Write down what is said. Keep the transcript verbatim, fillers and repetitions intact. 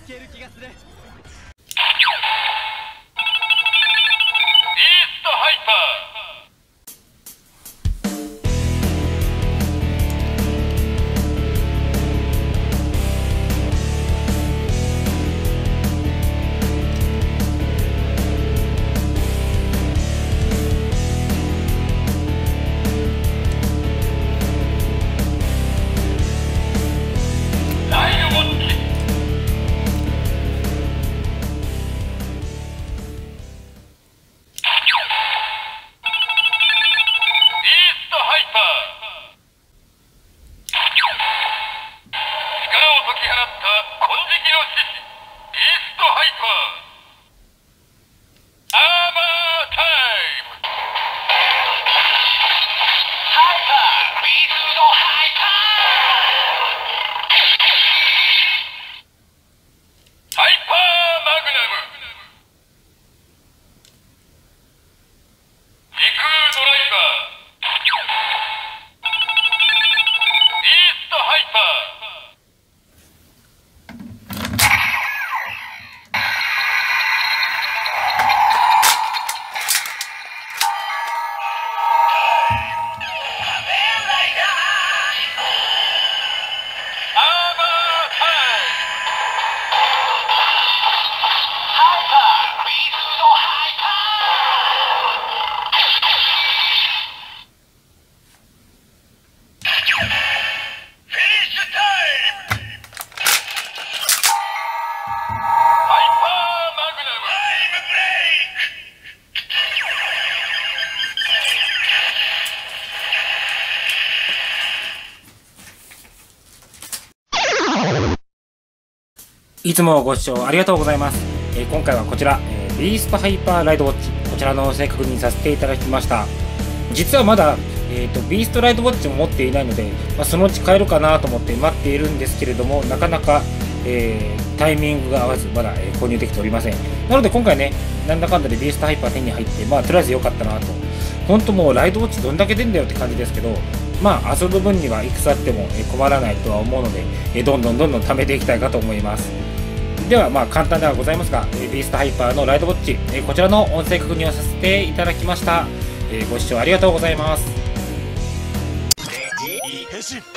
ける気がする。 いつもご視聴ありがとうございます。えー、今回はこちら、えー、ビーストハイパーライドウォッチ、こちらの音声確認させていただきました。実はまだ、えーと、ビーストライドウォッチも持っていないので、まあ、そのうち買えるかなと思って待っているんですけれども、なかなか、えー、タイミングが合わず、まだ、えー、購入できておりません。なので今回ね、なんだかんだでビーストハイパー手に入って、まあとりあえず良かったなと。本当もうライドウォッチどんだけ出んだよって感じですけど、まあ遊ぶ分にはいくつあっても困らないとは思うので、えどんどんどんどん貯めていきたいかと思います。ではまあ簡単ではございますが、ビーストハイパーのライドウォッチ、こちらの音声確認をさせていただきました。ご視聴ありがとうございます。